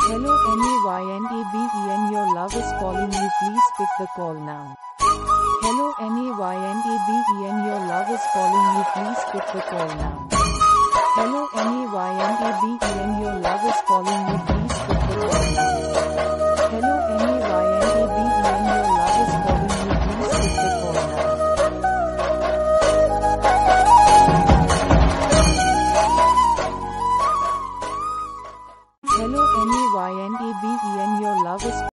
Hello NAYNABEN, your love is calling you, please pick the call now. Hello NAYNABEN, your love is calling you, please pick the call now. Hello NAYNABEN, your love is calling you, please pick the call now.